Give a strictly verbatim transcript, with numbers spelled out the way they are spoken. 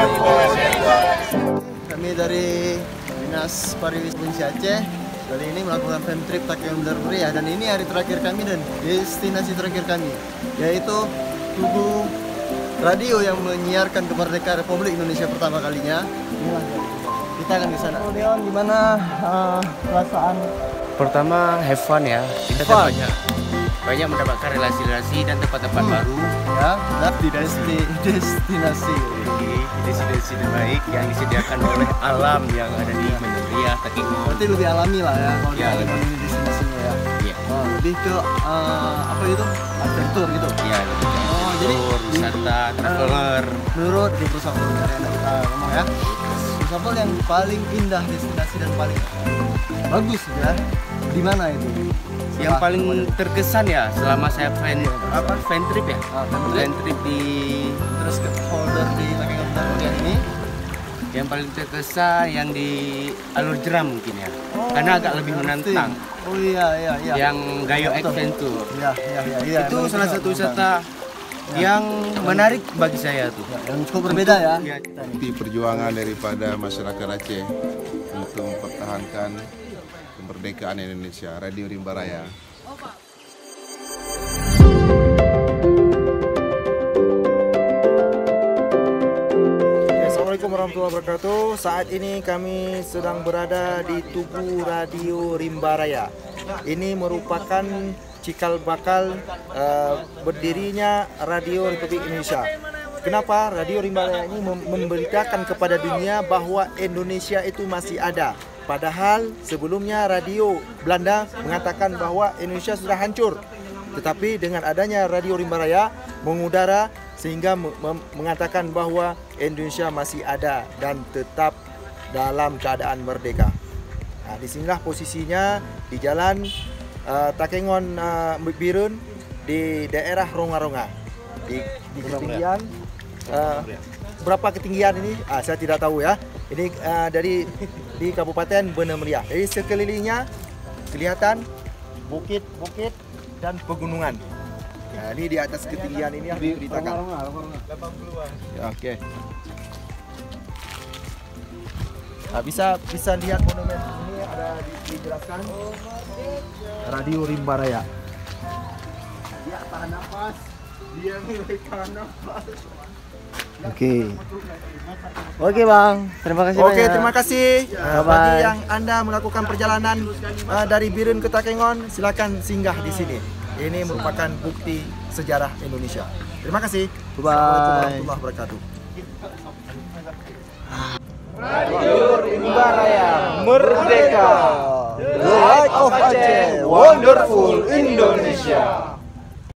Kami dari Dinas Pariwisata Provinsi Aceh kali ini melakukan fan trip Takengon Benar Meriah, dan ini hari terakhir kami dan destinasi terakhir kami, yaitu Tugu Radio yang menyiarkan kemerdekaan Republik Indonesia pertama kalinya. Inilah, kita akan ke sana. Oh, Leon, gimana uh, perasaan? Pertama, have fun ya. Kita Fun. banyak banyak mendapatkan relasi-relasi dan tempat-tempat Hmm. baru Ya, dan destinasi destinasi di destinasi terbaik yang disediakan oleh alam yang ada di Benar Meriah Takengon. berarti lebih alami lah ya kalau Ya, di lebih. ini destinasinya ya. Iya. Oh, lebih ke uh, apa itu? Adventure gitu. Iya, Oh, jadi tour, wisata, traveler. Menurut di Pusapel yang kita ngomong ya, Pusapel yang paling indah destinasi dan paling bagus ya, di mana itu? Yang Setelah paling kemarin. terkesan ya selama saya fan apa fan trip ya. Ah, fan trip. Fan trip di Terus ke folder di Takengon Benar Meriah ini, yang paling terkesan yang di Alur Jeram mungkin ya. oh, Karena agak lebih ngerti. menantang. Oh iya iya iya. Yang Gayo Betul. Adventure. Iya iya iya. iya. Itu Emang salah itu satu menantang. wisata yang menarik bagi saya tuh. Ya, yang cukup berbeda ya. Ya. Bukti perjuangan daripada masyarakat Aceh untuk mempertahankan kemerdekaan Indonesia. Radio Rimba Raya. Assalamualaikum warahmatullahi wabarakatuh. Saat ini kami sedang berada di Tugu Radio Rimba Raya. Ini merupakan cikal bakal uh, berdirinya Radio Republik Indonesia. Kenapa Radio Rimba Raya ini mem- memberitakan kepada dunia bahwa Indonesia itu masih ada. Padahal sebelumnya radio Belanda mengatakan bahwa Indonesia sudah hancur. Tetapi dengan adanya Radio Rimba Raya mengudara sehingga mem- mengatakan bahwa Indonesia masih ada dan tetap dalam keadaan merdeka. Nah, disinilah posisinya di jalan uh, Takengon uh, Birun di daerah Ronga-Ronga. Di, di ketinggian uh, berapa ketinggian ini? Ah, saya tidak tahu ya. Ini uh, dari di Kabupaten Benar Meriah. Jadi sekelilingnya kelihatan bukit-bukit dan pegunungan. Ya, ini di atas ketinggian ini yang diberitakan. Ya, oke. Nah, bisa bisa lihat monumen ini ada di- dijelaskan Radio Rimba Raya. Dia tahan nafas, dia mulai tahan nafas. Oke. Oke Bang, terima kasih Oke, banyak. terima kasih. Uh, Bye-bye. bagi yang Anda melakukan perjalanan uh, dari Birun ke Takengon, silakan singgah di sini. Ini merupakan bukti sejarah Indonesia. Terima kasih. Bye-bye. Assalamualaikum warahmatullahi wabarakatuh. Radio Rimba Raya Merdeka, The Light of Aceh, Wonderful Indonesia.